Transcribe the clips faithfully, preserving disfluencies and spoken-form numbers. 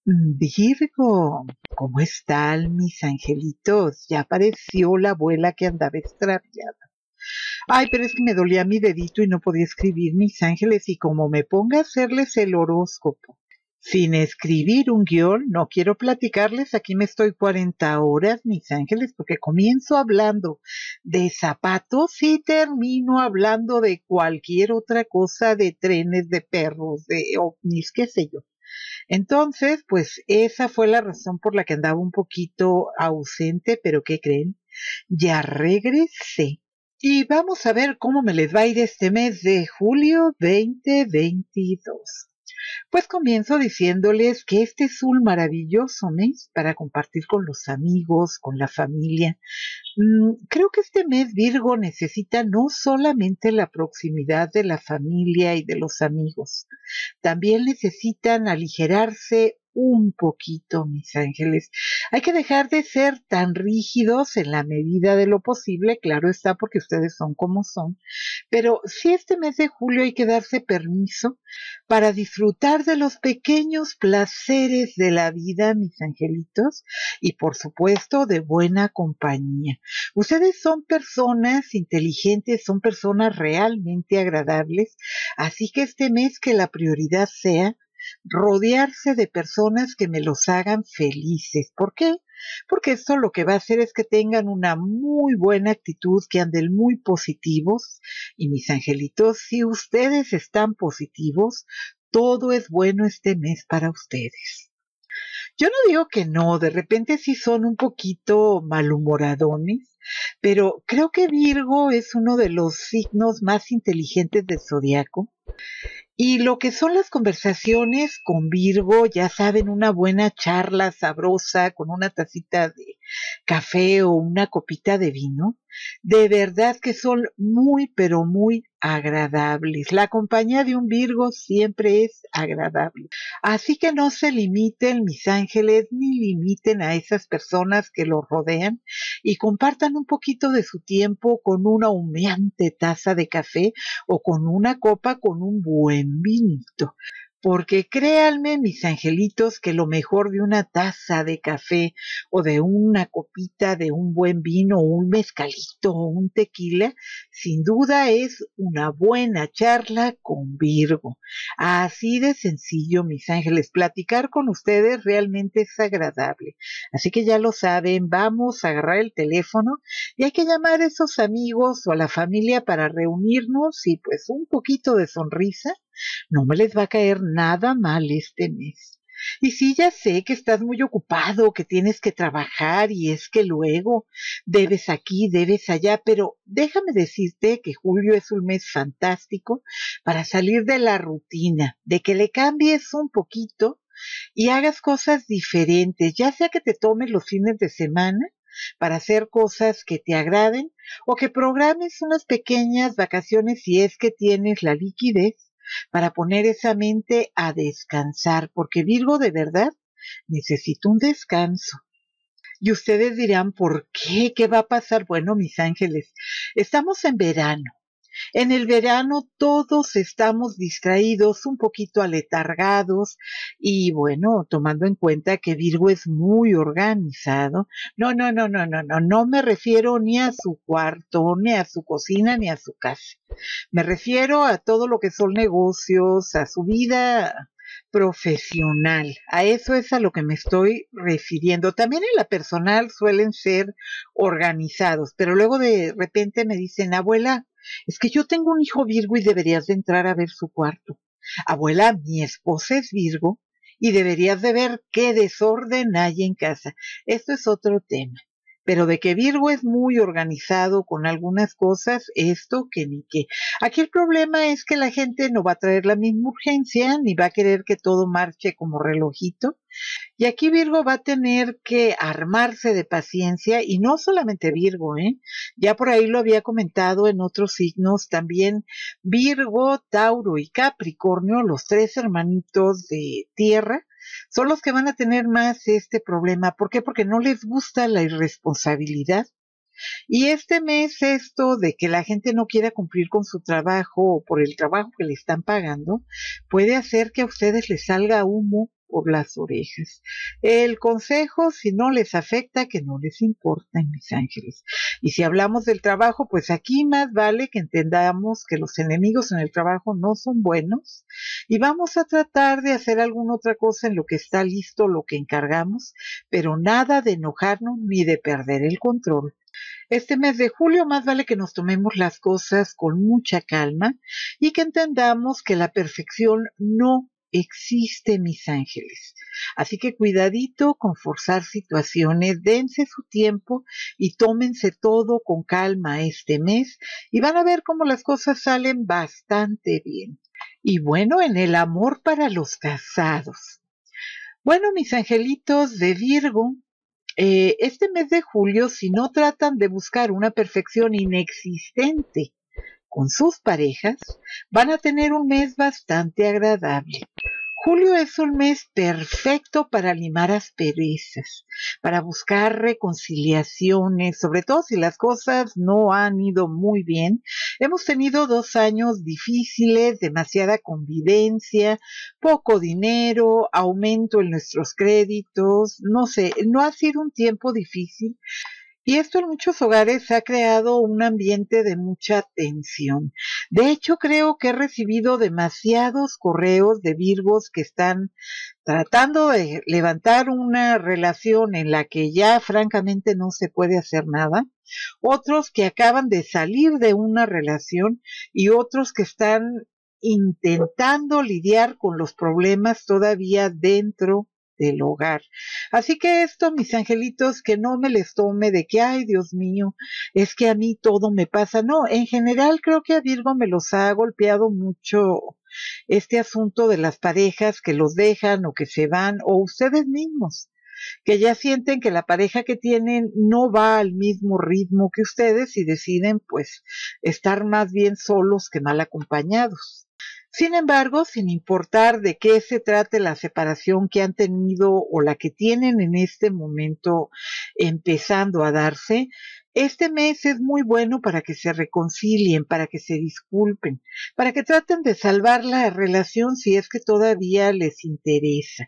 Virgo, ¿cómo están mis angelitos? Ya apareció la abuela que andaba extraviada. Ay, pero es que me dolía mi dedito y no podía escribir mis ángeles y como me ponga a hacerles el horóscopo sin escribir un guión, no quiero platicarles, aquí me estoy cuarenta horas, mis ángeles, porque comienzo hablando de zapatos y termino hablando de cualquier otra cosa, de trenes, de perros, de ovnis, qué sé yo. Entonces, pues esa fue la razón por la que andaba un poquito ausente, pero ¿qué creen? Ya regresé. Y vamos a ver cómo me les va a ir este mes de julio veinte veintidós. Pues comienzo diciéndoles que este es un maravilloso mes para compartir con los amigos, con la familia. Mm, creo que este mes Virgo necesita no solamente la proximidad de la familia y de los amigos, también necesitan aligerarse un poquito, mis ángeles. Hay que dejar de ser tan rígidos en la medida de lo posible, claro está, porque ustedes son como son, pero sí este mes de julio hay que darse permiso para disfrutar de los pequeños placeres de la vida, mis angelitos, y por supuesto de buena compañía. Ustedes son personas inteligentes, son personas realmente agradables, así que este mes que la prioridad sea rodearse de personas que me los hagan felices. ¿Por qué? Porque esto lo que va a hacer es que tengan una muy buena actitud, que anden muy positivos. Y mis angelitos, si ustedes están positivos, todo es bueno este mes para ustedes. Yo no digo que no, de repente sí son un poquito malhumoradones, pero creo que Virgo es uno de los signos más inteligentes del zodiaco. Y lo que son las conversaciones con Virgo, ya saben, una buena charla sabrosa con una tacita de café o una copita de vino, de verdad que son muy, pero muy agradables. La compañía de un Virgo siempre es agradable. Así que no se limiten, mis ángeles, ni limiten a esas personas que los rodean y compartan un poquito de su tiempo con una humeante taza de café o con una copa con un buen vinito. Porque créanme, mis angelitos, que lo mejor de una taza de café o de una copita de un buen vino o un mezcalito o un tequila, sin duda es una buena charla con Virgo. Así de sencillo, mis ángeles, platicar con ustedes realmente es agradable. Así que ya lo saben, vamos a agarrar el teléfono y hay que llamar a esos amigos o a la familia para reunirnos y pues un poquito de sonrisa no me les va a caer nada mal este mes. Y sí, ya sé que estás muy ocupado, que tienes que trabajar y es que luego debes aquí, debes allá, pero déjame decirte que julio es un mes fantástico para salir de la rutina, de que le cambies un poquito y hagas cosas diferentes, ya sea que te tomes los fines de semana para hacer cosas que te agraden o que programes unas pequeñas vacaciones si es que tienes la liquidez para poner esa mente a descansar, porque Virgo de verdad necesita un descanso. Y ustedes dirán, ¿por qué? ¿Qué va a pasar? Bueno, mis ángeles, estamos en verano. En el verano todos estamos distraídos, un poquito aletargados y bueno, tomando en cuenta que Virgo es muy organizado. No, no, no, no, no, no, no me refiero ni a su cuarto, ni a su cocina, ni a su casa. Me refiero a todo lo que son negocios, a su vida profesional. A eso es a lo que me estoy refiriendo. También en la personal suelen ser organizados, pero luego de repente me dicen, abuela, es que yo tengo un hijo Virgo y deberías de entrar a ver su cuarto. Abuela, mi esposa es Virgo y deberías de ver qué desorden hay en casa. Esto es otro tema. Pero de que Virgo es muy organizado con algunas cosas, esto que ni qué. Aquí el problema es que la gente no va a traer la misma urgencia, ni va a querer que todo marche como relojito. Y aquí Virgo va a tener que armarse de paciencia, y no solamente Virgo, ¿eh? Ya por ahí lo había comentado en otros signos también. Virgo, Tauro y Capricornio, los tres hermanitos de tierra, son los que van a tener más este problema. ¿Por qué? Porque no les gusta la irresponsabilidad. Y este mes esto de que la gente no quiera cumplir con su trabajo o por el trabajo que le están pagando, puede hacer que a ustedes les salga humo por las orejas. El consejo, si no les afecta, que no les importa, mis ángeles. Y si hablamos del trabajo, pues aquí más vale que entendamos que los enemigos en el trabajo no son buenos y vamos a tratar de hacer alguna otra cosa en lo que está listo lo que encargamos, pero nada de enojarnos ni de perder el control. Este mes de julio más vale que nos tomemos las cosas con mucha calma y que entendamos que la perfección no existe, mis ángeles. Así que cuidadito con forzar situaciones, dense su tiempo y tómense todo con calma este mes y van a ver cómo las cosas salen bastante bien. Y bueno, en el amor para los casados. Bueno, mis angelitos de Virgo, eh, este mes de julio, si no tratan de buscar una perfección inexistente con sus parejas, van a tener un mes bastante agradable. Julio es un mes perfecto para limar asperezas, para buscar reconciliaciones, sobre todo si las cosas no han ido muy bien. Hemos tenido dos años difíciles, demasiada convivencia, poco dinero, aumento en nuestros créditos, no sé, no ha sido un tiempo difícil. Y esto en muchos hogares ha creado un ambiente de mucha tensión. De hecho, creo que he recibido demasiados correos de Virgos que están tratando de levantar una relación en la que ya francamente no se puede hacer nada. Otros que acaban de salir de una relación y otros que están intentando lidiar con los problemas todavía dentro del hogar. Así que esto, mis angelitos, que no me les tome de que, ay, Dios mío, es que a mí todo me pasa. No, en general creo que a Virgo me los ha golpeado mucho este asunto de las parejas que los dejan o que se van, o ustedes mismos, que ya sienten que la pareja que tienen no va al mismo ritmo que ustedes y deciden, pues, estar más bien solos que mal acompañados. Sin embargo, sin importar de qué se trate la separación que han tenido o la que tienen en este momento empezando a darse, este mes es muy bueno para que se reconcilien, para que se disculpen, para que traten de salvar la relación si es que todavía les interesa.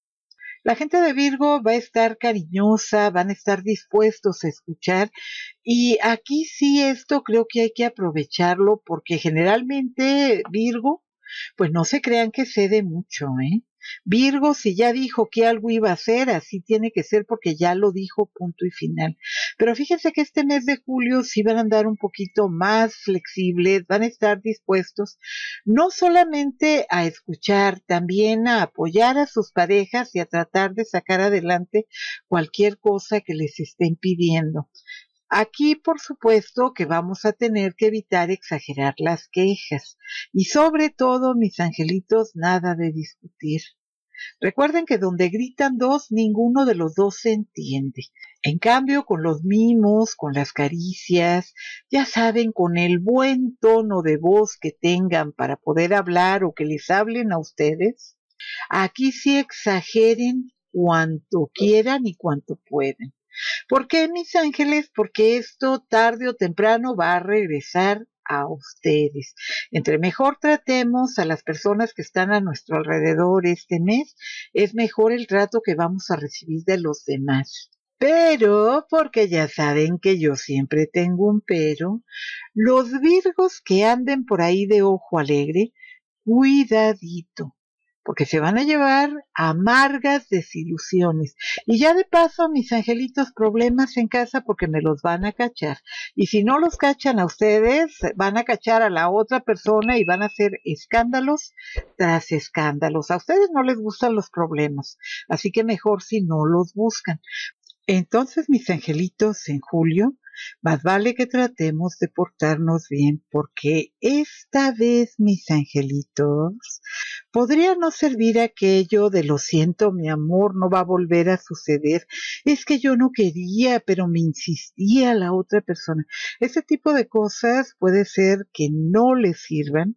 La gente de Virgo va a estar cariñosa, van a estar dispuestos a escuchar y aquí sí esto creo que hay que aprovecharlo porque generalmente Virgo, pues no se crean que cede mucho, ¿eh? Virgo, si ya dijo que algo iba a hacer, así tiene que ser porque ya lo dijo, punto y final. Pero fíjense que este mes de julio sí van a andar un poquito más flexibles, van a estar dispuestos no solamente a escuchar, también a apoyar a sus parejas y a tratar de sacar adelante cualquier cosa que les estén pidiendo. Aquí, por supuesto, que vamos a tener que evitar exagerar las quejas y sobre todo, mis angelitos, nada de discutir. Recuerden que donde gritan dos, ninguno de los dos se entiende. En cambio, con los mimos, con las caricias, ya saben, con el buen tono de voz que tengan para poder hablar o que les hablen a ustedes, aquí sí exageren cuanto quieran y cuanto pueden. ¿Por qué, mis ángeles? Porque esto tarde o temprano va a regresar a ustedes. Entre mejor tratemos a las personas que están a nuestro alrededor este mes, es mejor el trato que vamos a recibir de los demás. Pero, porque ya saben que yo siempre tengo un pero, los Virgos que anden por ahí de ojo alegre, cuidadito, porque se van a llevar amargas desilusiones. Y ya de paso, mis angelitos, problemas en casa porque me los van a cachar. Y si no los cachan a ustedes, van a cachar a la otra persona y van a hacer escándalos tras escándalos. A ustedes no les gustan los problemas, así que mejor si no los buscan. Entonces, mis angelitos, en julio, más vale que tratemos de portarnos bien, porque esta vez, mis angelitos, podría no servir aquello de lo siento, mi amor, no va a volver a suceder. Es que yo no quería, pero me insistía la otra persona. Ese tipo de cosas puede ser que no les sirvan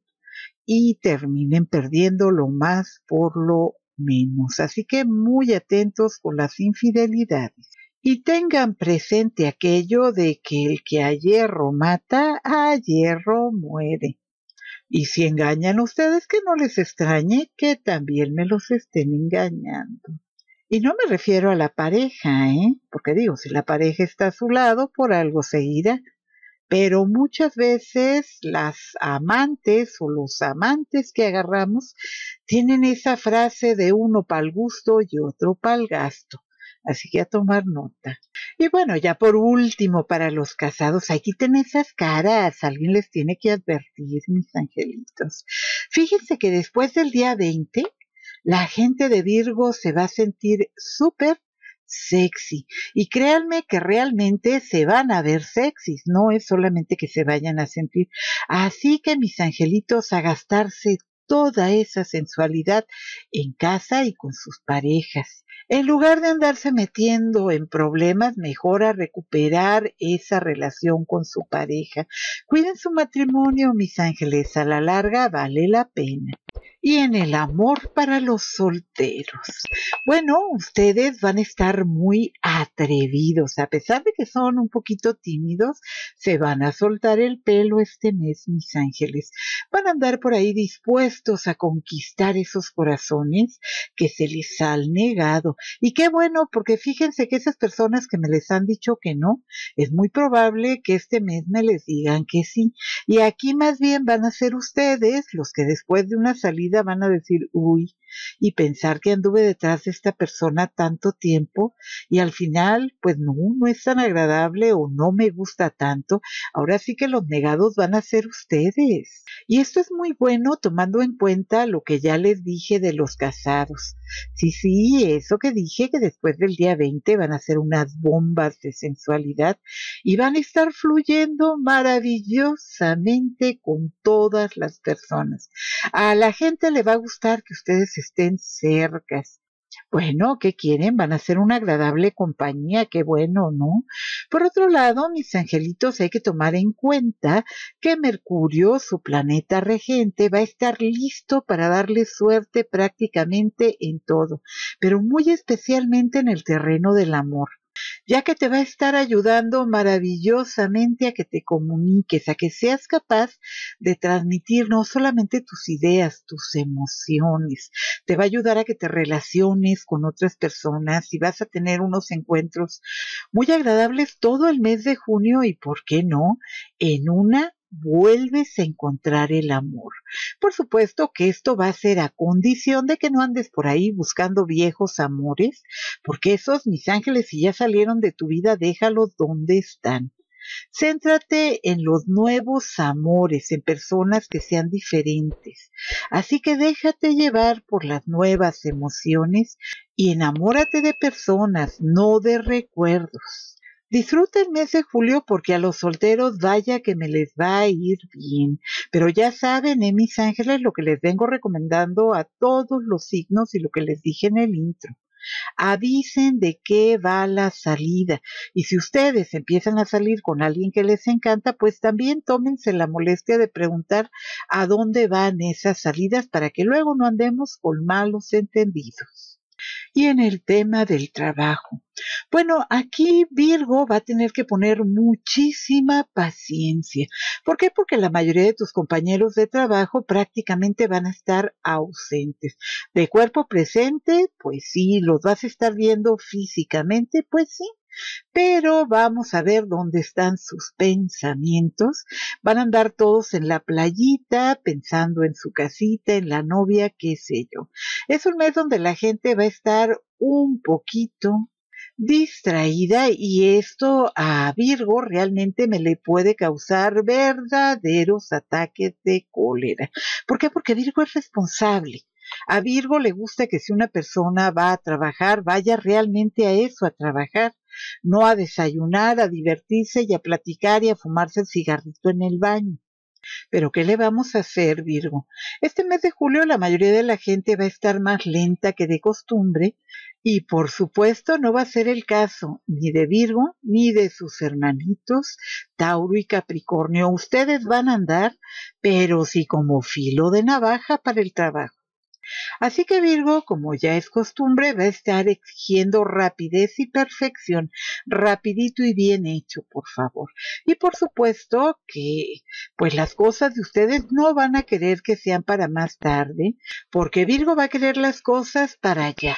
y terminen perdiendo lo más por lo menos. Así que muy atentos con las infidelidades. Y tengan presente aquello de que el que a hierro mata, a hierro muere. Y si engañan ustedes, que no les extrañe que también me los estén engañando. Y no me refiero a la pareja, ¿eh? Porque digo, si la pareja está a su lado, por algo se irá. Pero muchas veces las amantes o los amantes que agarramos tienen esa frase de uno pa'l gusto y otro pa'l gasto. Así que a tomar nota. Y bueno, ya por último, para los casados, hay quiten esas caras, alguien les tiene que advertir, mis angelitos. Fíjense que después del día veinte, la gente de Virgo se va a sentir súper sexy. Y créanme que realmente se van a ver sexys, no es solamente que se vayan a sentir. Así que mis angelitos, a gastarse toda esa sensualidad en casa y con sus parejas. En lugar de andarse metiendo en problemas, mejor a recuperar esa relación con su pareja. Cuiden su matrimonio, mis ángeles, a la larga vale la pena. Y en el amor para los solteros. Bueno, ustedes van a estar muy atrevidos. A pesar de que son un poquito tímidos, se van a soltar el pelo este mes, mis ángeles. Van a andar por ahí dispuestos a conquistar esos corazones que se les han negado. Y qué bueno, porque fíjense que esas personas que me les han dicho que no, es muy probable que este mes me les digan que sí. Y aquí más bien van a ser ustedes los que después de una salida van a decir, uy, y pensar que anduve detrás de esta persona tanto tiempo y al final, pues no, no es tan agradable o no me gusta tanto. Ahora sí que los negados van a ser ustedes. Y esto es muy bueno tomando en cuenta lo que ya les dije de los casados. Sí, sí, eso que dije, que después del día veinte van a ser unas bombas de sensualidad y van a estar fluyendo maravillosamente con todas las personas. A la gente le va a gustar que ustedes estén cercas. Bueno, ¿qué quieren? Van a ser una agradable compañía, qué bueno, ¿no? Por otro lado, mis angelitos, hay que tomar en cuenta que Mercurio, su planeta regente, va a estar listo para darle suerte prácticamente en todo, pero muy especialmente en el terreno del amor, ya que te va a estar ayudando maravillosamente a que te comuniques, a que seas capaz de transmitir no solamente tus ideas, tus emociones, te va a ayudar a que te relaciones con otras personas y vas a tener unos encuentros muy agradables todo el mes de junio y, ¿por qué no?, en una vuelves a encontrar el amor. Por supuesto que esto va a ser a condición de que no andes por ahí buscando viejos amores, porque esos, mis ángeles, si ya salieron de tu vida, déjalos donde están. Céntrate en los nuevos amores, en personas que sean diferentes. Así que déjate llevar por las nuevas emociones y enamórate de personas, no de recuerdos. Disfruta el mes de julio porque a los solteros vaya que me les va a ir bien. Pero ya saben, eh, mis ángeles, lo que les vengo recomendando a todos los signos y lo que les dije en el intro. Avisen de qué va la salida. Y si ustedes empiezan a salir con alguien que les encanta, pues también tómense la molestia de preguntar a dónde van esas salidas para que luego no andemos con malos entendidos. Y en el tema del trabajo, bueno, aquí Virgo va a tener que poner muchísima paciencia. ¿Por qué? Porque la mayoría de tus compañeros de trabajo prácticamente van a estar ausentes. De cuerpo presente, pues sí, los vas a estar viendo físicamente, pues sí. Pero vamos a ver dónde están sus pensamientos. Van a andar todos en la playita, pensando en su casita, en la novia, qué sé yo. Es un mes donde la gente va a estar un poquito distraída y esto a Virgo realmente me le puede causar verdaderos ataques de cólera. ¿Por qué? Porque Virgo es responsable. A Virgo le gusta que si una persona va a trabajar, vaya realmente a eso, a trabajar, no a desayunar, a divertirse y a platicar y a fumarse el cigarrito en el baño. Pero ¿qué le vamos a hacer, Virgo? Este mes de julio la mayoría de la gente va a estar más lenta que de costumbre y por supuesto no va a ser el caso ni de Virgo ni de sus hermanitos Tauro y Capricornio. Ustedes van a andar, pero sí como filo de navaja para el trabajo. Así que Virgo, como ya es costumbre, va a estar exigiendo rapidez y perfección, rapidito y bien hecho, por favor. Y por supuesto que pues las cosas de ustedes no van a querer que sean para más tarde, porque Virgo va a querer las cosas para allá.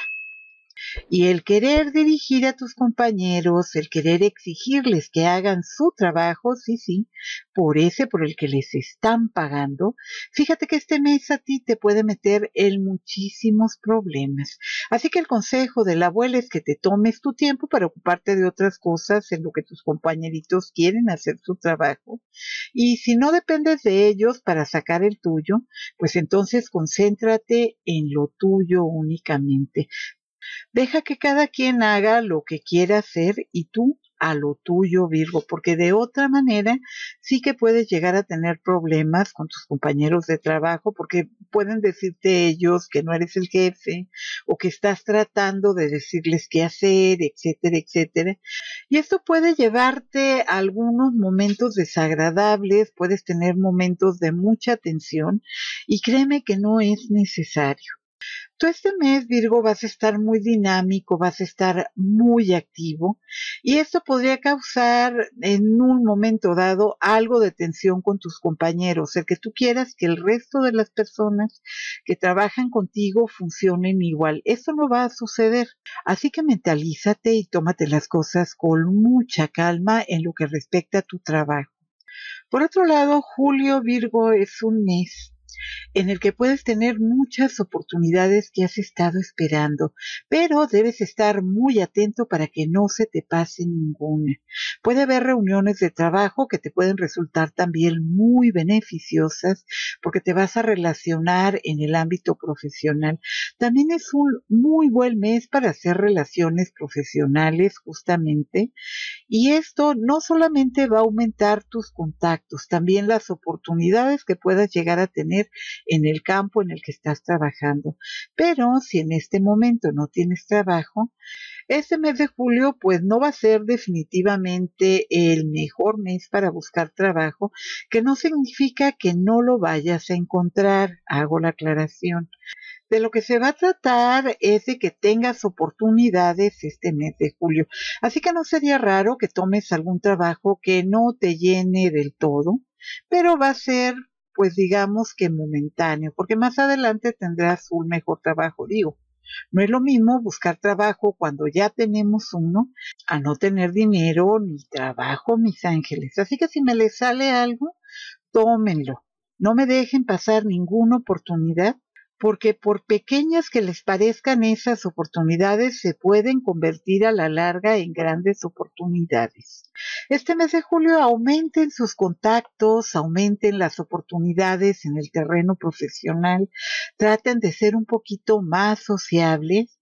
Y el querer dirigir a tus compañeros, el querer exigirles que hagan su trabajo, sí, sí, por ese por el que les están pagando, fíjate que este mes a ti te puede meter en muchísimos problemas. Así que el consejo de la abuela es que te tomes tu tiempo para ocuparte de otras cosas en lo que tus compañeritos quieren hacer su trabajo. Y si no dependes de ellos para sacar el tuyo, pues entonces concéntrate en lo tuyo únicamente. Deja que cada quien haga lo que quiera hacer y tú a lo tuyo, Virgo, porque de otra manera sí que puedes llegar a tener problemas con tus compañeros de trabajo, porque pueden decirte ellos que no eres el jefe o que estás tratando de decirles qué hacer, etcétera, etcétera. Y esto puede llevarte a algunos momentos desagradables, puedes tener momentos de mucha tensión y créeme que no es necesario. Tú este mes, Virgo, vas a estar muy dinámico, vas a estar muy activo y esto podría causar en un momento dado algo de tensión con tus compañeros, el que tú quieras que el resto de las personas que trabajan contigo funcionen igual. Esto no va a suceder, así que mentalízate y tómate las cosas con mucha calma en lo que respecta a tu trabajo. Por otro lado, Julio, Virgo, es un mes en el que puedes tener muchas oportunidades que has estado esperando, pero debes estar muy atento para que no se te pase ninguna. Puede haber reuniones de trabajo que te pueden resultar también muy beneficiosas porque te vas a relacionar en el ámbito profesional. También es un muy buen mes para hacer relaciones profesionales justamente, y esto no solamente va a aumentar tus contactos, también las oportunidades que puedas llegar a tener en el campo en el que estás trabajando. Pero si en este momento no tienes trabajo, este mes de julio pues no va a ser definitivamente el mejor mes para buscar trabajo, que no significa que no lo vayas a encontrar, hago la aclaración. De lo que se va a tratar es de que tengas oportunidades este mes de julio. Así que no sería raro que tomes algún trabajo que no te llene del todo, pero va a ser, pues digamos que momentáneo, porque más adelante tendrás un mejor trabajo. Digo, no es lo mismo buscar trabajo cuando ya tenemos uno a no tener dinero ni trabajo, mis ángeles. Así que si me les sale algo, tómenlo. No me dejen pasar ninguna oportunidad, porque por pequeñas que les parezcan esas oportunidades, se pueden convertir a la larga en grandes oportunidades. Este mes de julio aumenten sus contactos, aumenten las oportunidades en el terreno profesional, traten de ser un poquito más sociables.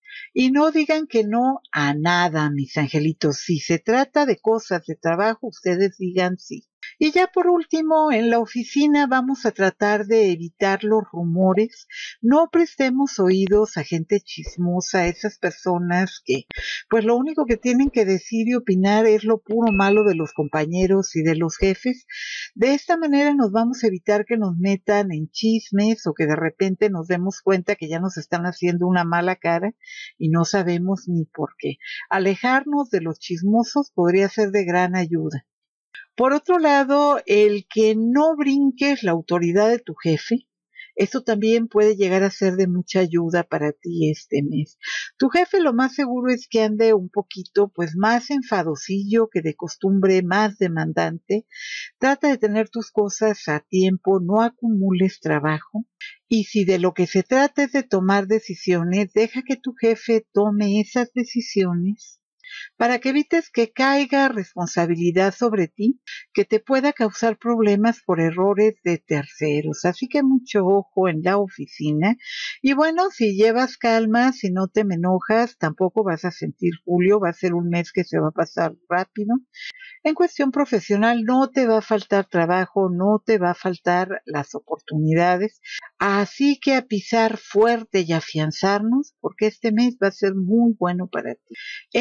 Y no digan que no a nada, mis angelitos. Si se trata de cosas de trabajo, ustedes digan sí. Y ya por último, en la oficina vamos a tratar de evitar los rumores. No prestemos oídos a gente chismosa, a esas personas que pues lo único que tienen que decir y opinar es lo puro malo de los compañeros y de los jefes. De esta manera nos vamos a evitar que nos metan en chismes o que de repente nos demos cuenta que ya nos están haciendo una mala cara y no sabemos ni por qué. Alejarnos de los chismosos podría ser de gran ayuda. Por otro lado, el que no brinques la autoridad de tu jefe, esto también puede llegar a ser de mucha ayuda para ti este mes. Tu jefe lo más seguro es que ande un poquito pues más enfadosillo que de costumbre, más demandante. Trata de tener tus cosas a tiempo, no acumules trabajo. Y si de lo que se trata es de tomar decisiones, deja que tu jefe tome esas decisiones para que evites que caiga responsabilidad sobre ti que te pueda causar problemas por errores de terceros. Así que mucho ojo en la oficina. Y bueno, si llevas calma, si no te me enojas, tampoco vas a sentir julio, va a ser un mes que se va a pasar rápido. En cuestión profesional no te va a faltar trabajo, no te va a faltar las oportunidades, así que a pisar fuerte y afianzarnos, porque este mes va a ser muy bueno para ti. En el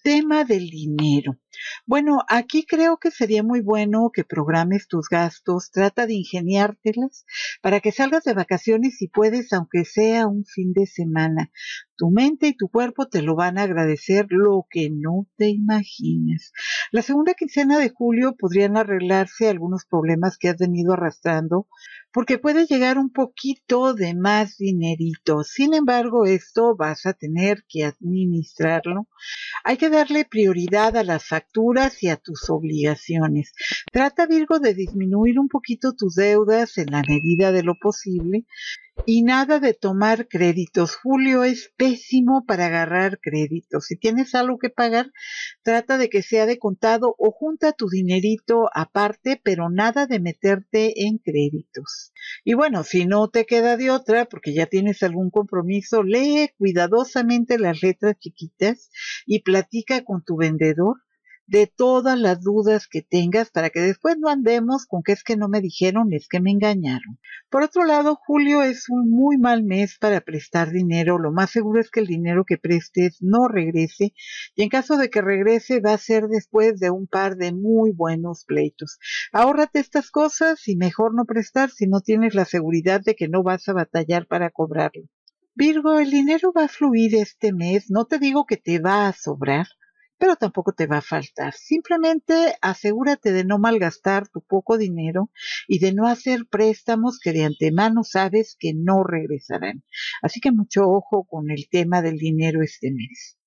tema del dinero. Bueno, aquí creo que sería muy bueno que programes tus gastos, trata de ingeniártelas para que salgas de vacaciones si puedes, aunque sea un fin de semana. Tu mente y tu cuerpo te lo van a agradecer lo que no te imaginas. La segunda quincena de julio podrían arreglarse algunos problemas que has venido arrastrando porque puede llegar un poquito de más dinerito. Sin embargo, esto vas a tener que administrarlo. Hay que darle prioridad a las facturas y a tus obligaciones. Trata, Virgo, de disminuir un poquito tus deudas en la medida de lo posible. Y nada de tomar créditos. Julio es pésimo para agarrar créditos. Si tienes algo que pagar, trata de que sea de contado o junta tu dinerito aparte, pero nada de meterte en créditos. Y bueno, si no te queda de otra, porque ya tienes algún compromiso, lee cuidadosamente las letras chiquitas y platica con tu vendedor de todas las dudas que tengas para que después no andemos con que es que no me dijeron, es que me engañaron. Por otro lado, julio es un muy mal mes para prestar dinero. Lo más seguro es que el dinero que prestes no regrese y en caso de que regrese va a ser después de un par de muy buenos pleitos. Ahórrate estas cosas y mejor no prestar si no tienes la seguridad de que no vas a batallar para cobrarlo. Virgo, el dinero va a fluir este mes. No te digo que te va a sobrar, pero tampoco te va a faltar. Simplemente asegúrate de no malgastar tu poco dinero y de no hacer préstamos que de antemano sabes que no regresarán. Así que mucho ojo con el tema del dinero este mes.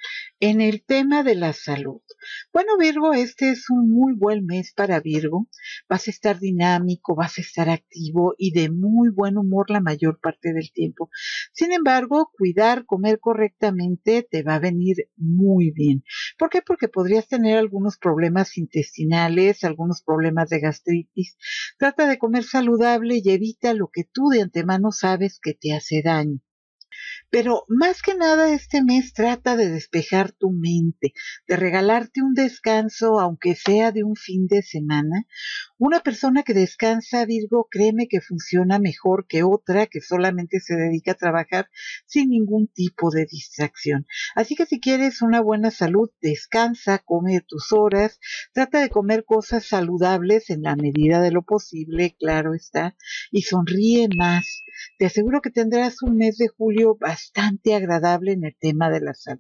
En el tema de la salud. Bueno, Virgo, este es un muy buen mes para Virgo. Vas a estar dinámico, vas a estar activo y de muy buen humor la mayor parte del tiempo. Sin embargo, cuidar, comer correctamente te va a venir muy bien. ¿Por qué? Porque podrías tener algunos problemas intestinales, algunos problemas de gastritis. Trata de comer saludable y evita lo que tú de antemano sabes que te hace daño. Pero más que nada este mes trata de despejar tu mente, de regalarte un descanso, aunque sea de un fin de semana. Una persona que descansa, Virgo, créeme que funciona mejor que otra que solamente se dedica a trabajar sin ningún tipo de distracción. Así que si quieres una buena salud, descansa, come tus horas, trata de comer cosas saludables en la medida de lo posible, claro está, y sonríe más. Te aseguro que tendrás un mes de julio bastante agradable en el tema de la salud.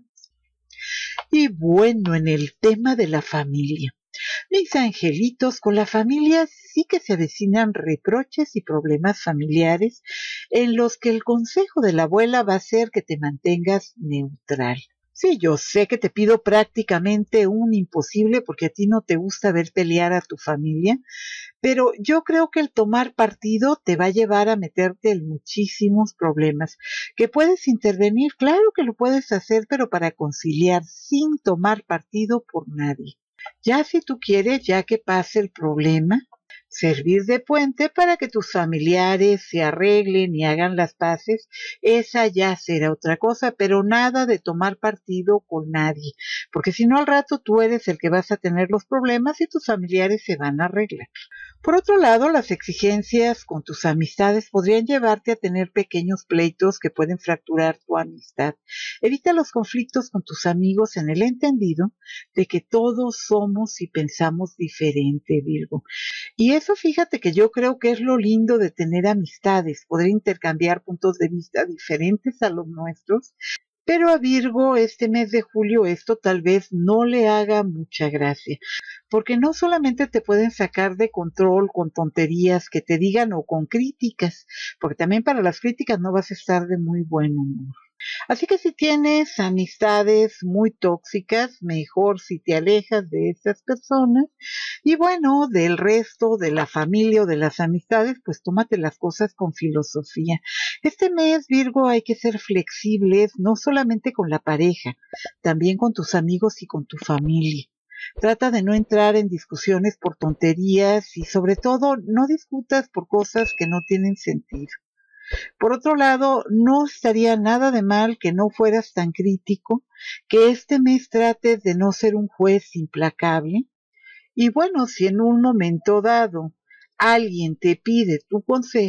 Y bueno, en el tema de la familia. Mis angelitos, con la familia sí que se avecinan reproches y problemas familiares en los que el consejo de la abuela va a ser que te mantengas neutral. Sí, yo sé que te pido prácticamente un imposible porque a ti no te gusta ver pelear a tu familia, pero yo creo que el tomar partido te va a llevar a meterte en muchísimos problemas. ¿Que puedes intervenir? Claro que lo puedes hacer, pero para conciliar, sin tomar partido por nadie. Ya si tú quieres, ya que pase el problema, servir de puente para que tus familiares se arreglen y hagan las paces, esa ya será otra cosa, pero nada de tomar partido con nadie, porque si no al rato tú eres el que vas a tener los problemas y tus familiares se van a arreglar. Por otro lado, las exigencias con tus amistades podrían llevarte a tener pequeños pleitos que pueden fracturar tu amistad. Evita los conflictos con tus amigos en el entendido de que todos somos y pensamos diferente, Virgo. Y eso fíjate que yo creo que es lo lindo de tener amistades, poder intercambiar puntos de vista diferentes a los nuestros. Pero a Virgo este mes de julio esto tal vez no le haga mucha gracia, porque no solamente te pueden sacar de control con tonterías que te digan o con críticas, porque también para las críticas no vas a estar de muy buen humor. Así que si tienes amistades muy tóxicas, mejor si te alejas de esas personas. Y bueno, del resto de la familia o de las amistades, pues tómate las cosas con filosofía. Este mes, Virgo, hay que ser flexibles, no solamente con la pareja, también con tus amigos y con tu familia. Trata de no entrar en discusiones por tonterías y sobre todo no discutas por cosas que no tienen sentido. Por otro lado, no estaría nada de mal que no fueras tan crítico, que este mes trates de no ser un juez implacable. Y bueno, si en un momento dado alguien te pide tu consejo,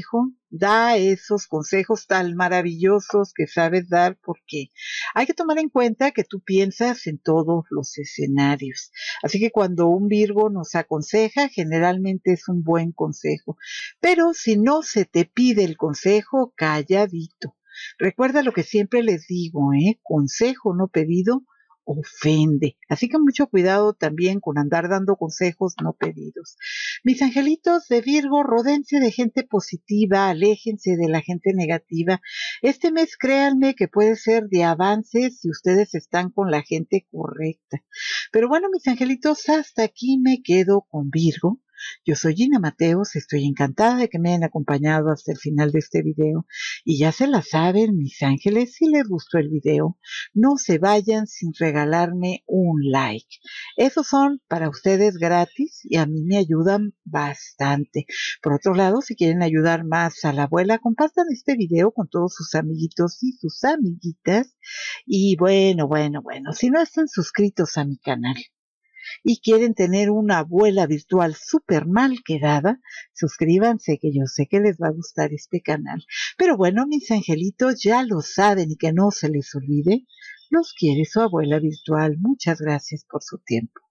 da esos consejos tan maravillosos que sabes dar, porque hay que tomar en cuenta que tú piensas en todos los escenarios. Así que cuando un Virgo nos aconseja, generalmente es un buen consejo. Pero si no se te pide el consejo, calladito. Recuerda lo que siempre les digo, ¿eh? Consejo no pedido ofende. Así que mucho cuidado también con andar dando consejos no pedidos. Mis angelitos de Virgo, ródense de gente positiva, aléjense de la gente negativa. Este mes créanme que puede ser de avances si ustedes están con la gente correcta. Pero bueno, mis angelitos, hasta aquí me quedo con Virgo. Yo soy Gina Mateos, estoy encantada de que me hayan acompañado hasta el final de este video. Y ya se la saben, mis ángeles, si les gustó el video, no se vayan sin regalarme un like. Esos son para ustedes gratis y a mí me ayudan bastante. Por otro lado, si quieren ayudar más a la abuela, compartan este video con todos sus amiguitos y sus amiguitas. Y bueno, bueno, bueno, si no están suscritos a mi canal y quieren tener una abuela virtual súper mal quedada, suscríbanse, que yo sé que les va a gustar este canal. Pero bueno, mis angelitos ya lo saben y que no se les olvide, los quiere su abuela virtual. Muchas gracias por su tiempo.